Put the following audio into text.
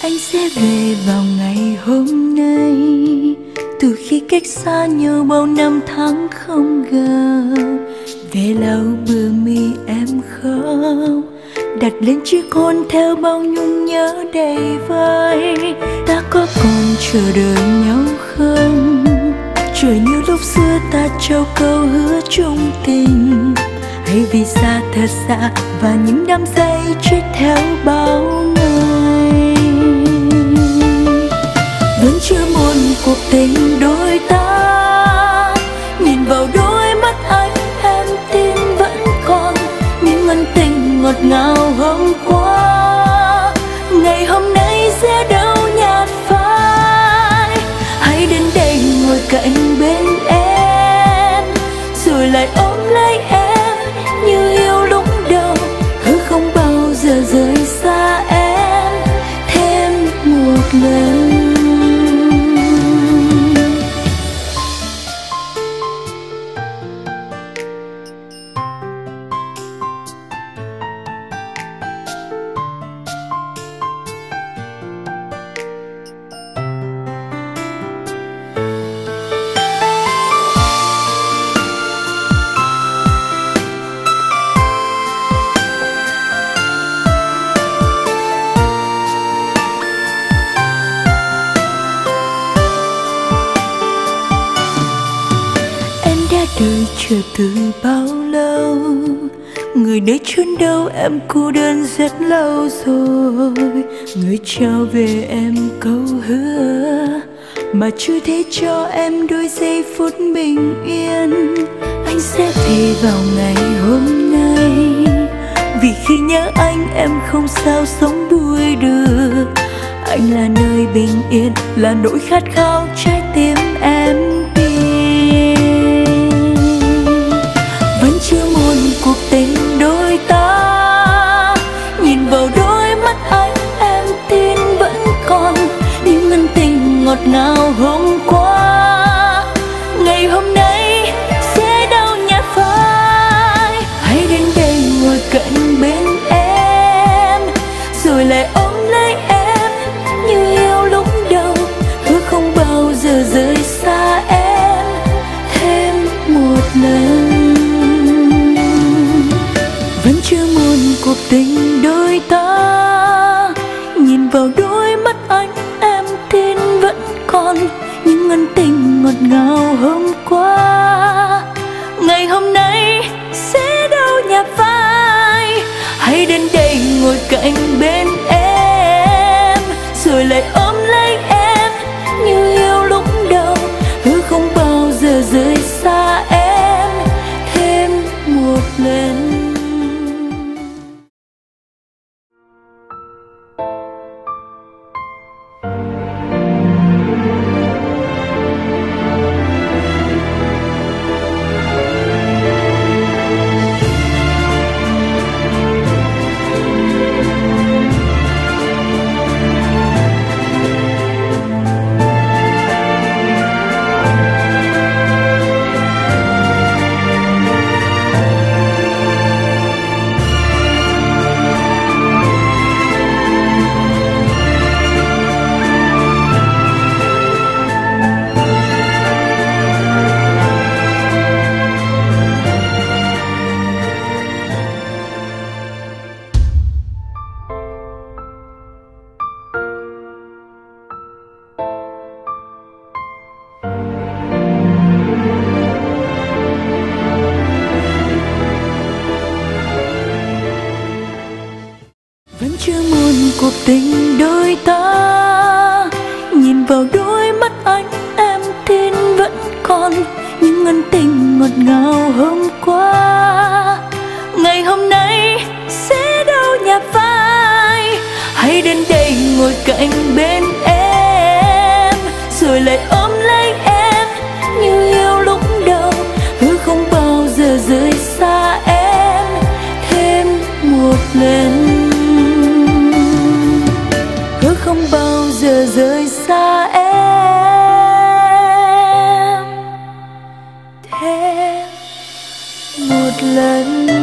Anh sẽ về vào ngày hôm nay, từ khi cách xa nhau bao năm tháng không gặp. Về lau bờ mi em khóc, đặt lên chiếc hôn theo bao nhung nhớ đầy vai. Ta có còn chờ đợi nhau không? Chờ như lúc xưa ta trao câu hứa chung tình, hay vì xa thật xa và những đám giây chết theo bao ngày. Vẫn chưa muôn cuộc tình đôi ta, nhìn vào đôi mắt anh em tin vẫn còn những ân tình ngọt ngào hôm qua. Ngày hôm nay sẽ đâu nhạt phai, hãy đến đây ngồi cạnh bên em, rồi lại ôm lấy em như yêu lúc đầu, hứa không bao giờ rời xa em thêm một lần. Đợi chờ từ bao lâu, người nơi chốn đâu em cô đơn rất lâu rồi. Người trao về em câu hứa mà chưa thể cho em đôi giây phút bình yên. Anh sẽ về vào ngày hôm nay, vì khi nhớ anh em không sao sống đuổi được. Anh là nơi bình yên, là nỗi khát khao trái tim em tìm. Vẫn chưa muôn cuộc tình đôi ta, nhìn vào đôi mắt anh em tin vẫn còn những ân tình ngọt ngào hôm qua. Ngày hôm nay sẽ đâu nhạt phai, hãy đến đây ngồi cạnh bên em, rồi lại ôm lấy em như yêu lúc đầu, hứa không bao giờ rời xa em thêm một lần. Vẫn chưa muôn cuộc tình đôi ta, nhìn vào đôi mắt anh em tin vẫn còn những ân tình ngọt ngào hôm qua. Ngày hôm nay sẽ đâu nhạt phai, hãy đến đây ngồi cạnh bên em, rồi lại ôm lấy em như yêu lúc đầu, hứa không bao giờ rời xa em thêm một lần. Vẫn chưa muôn cuộc tình đôi ta, nhìn vào đôi mắt anh em tin vẫn còn những ân tình ngọt ngào hôm qua. Ngày hôm nay sẽ đâu nhạt phai, hãy đến đây ngồi cạnh bên em, rồi lại ôm lấy em như yêu lúc đầu, hứa không bao giờ rời xa em thêm một lần. Hứa không bao giờ rời xa em thêm một lần.